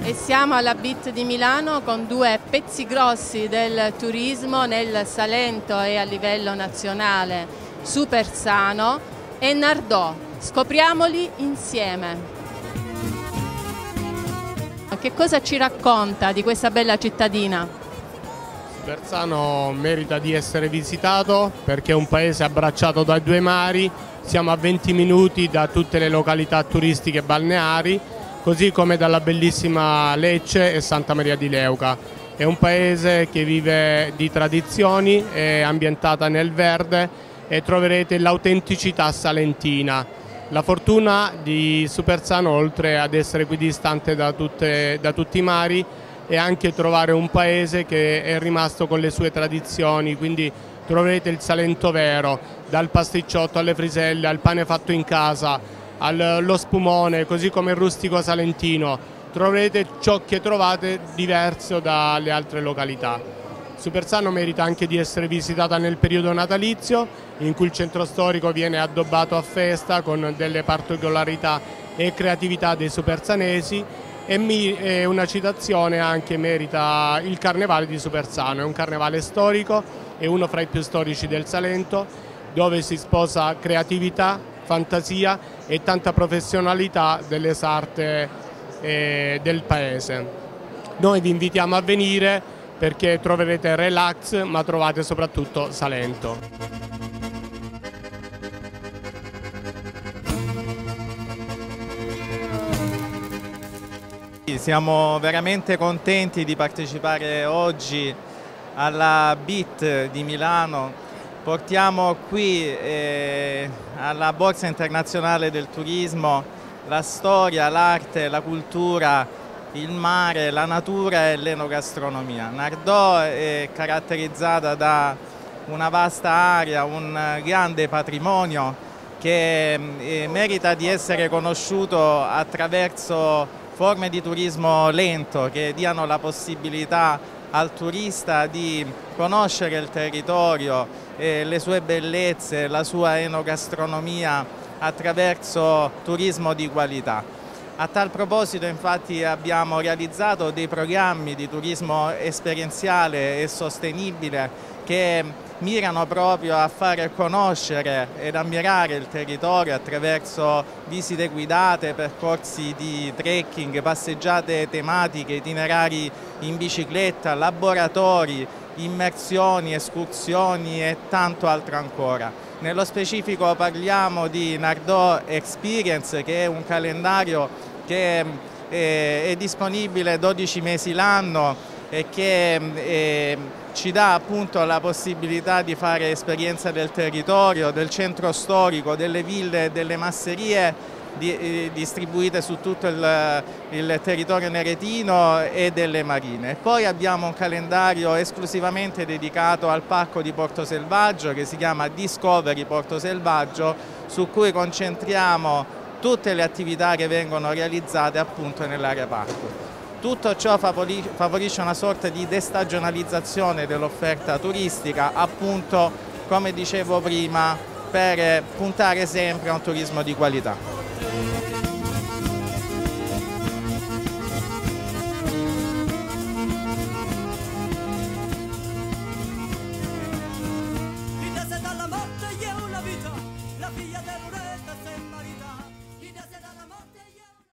E siamo alla BIT di Milano con due pezzi grossi del turismo nel Salento e a livello nazionale, Supersano e Nardò. Scopriamoli insieme. Che cosa ci racconta di questa bella cittadina? Supersano merita di essere visitato perché è un paese abbracciato dai due mari, siamo a 20 minuti da tutte le località turistiche balneari, così come dalla bellissima Lecce e Santa Maria di Leuca. È un paese che vive di tradizioni, è ambientata nel verde e troverete l'autenticità salentina. La fortuna di Supersano, oltre ad essere equidistante da tutti i mari, è anche trovare un paese che è rimasto con le sue tradizioni, quindi troverete il Salento vero, dal pasticciotto alle friselle, al pane fatto in casa, allo spumone, così come il rustico salentino. Troverete ciò che trovate diverso dalle altre località. Supersano merita anche di essere visitata nel periodo natalizio, in cui il centro storico viene addobbato a festa con delle particolarità e creatività dei supersanesi, e una citazione anche merita il Carnevale di Supersano. È un carnevale storico, è uno fra i più storici del Salento, dove si sposa creatività, fantasia e tanta professionalità delle sarte del paese. Noi vi invitiamo a venire perché troverete relax, ma trovate soprattutto Salento. Siamo veramente contenti di partecipare oggi alla BIT di Milano. Portiamo qui alla Borsa Internazionale del Turismo la storia, l'arte, la cultura, il mare, la natura e l'enogastronomia. Nardò è caratterizzata da una vasta area, un grande patrimonio che merita di essere conosciuto attraverso forme di turismo lento che diano la possibilità al turista di conoscere il territorio, le sue bellezze, la sua enogastronomia attraverso turismo di qualità. A tal proposito infatti abbiamo realizzato dei programmi di turismo esperienziale e sostenibile che mirano proprio a fare conoscere ed ammirare il territorio attraverso visite guidate, percorsi di trekking, passeggiate tematiche, itinerari in bicicletta, laboratori, immersioni, escursioni e tanto altro ancora. Nello specifico parliamo di Nardò Experience, che è un calendario che è disponibile 12 mesi l'anno e che ci dà appunto la possibilità di fare esperienza del territorio, del centro storico, delle ville e delle masserie distribuite su tutto il territorio neretino e delle marine. Poi abbiamo un calendario esclusivamente dedicato al parco di Portoselvaggio che si chiama Discovery Portoselvaggio, su cui concentriamo tutte le attività che vengono realizzate appunto nell'area parco. Tutto ciò favorisce una sorta di destagionalizzazione dell'offerta turistica, appunto come dicevo prima, per puntare sempre a un turismo di qualità.